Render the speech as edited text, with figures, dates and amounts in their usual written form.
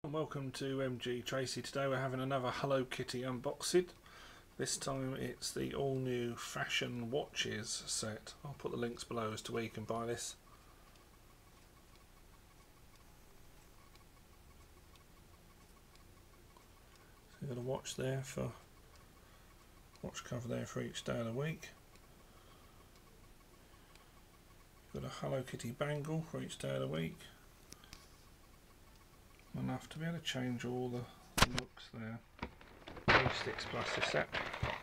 And welcome to MG Tracy. Today we're having another Hello Kitty unboxing. This time it's the all new fashion watches set. I'll put the links below as to where you can buy this. So you've got a watch there for watch cover there for each day of the week. You've got a Hello Kitty bangle for each day of the week. Enough to be able to change all the looks there. 3 sticks plus the set.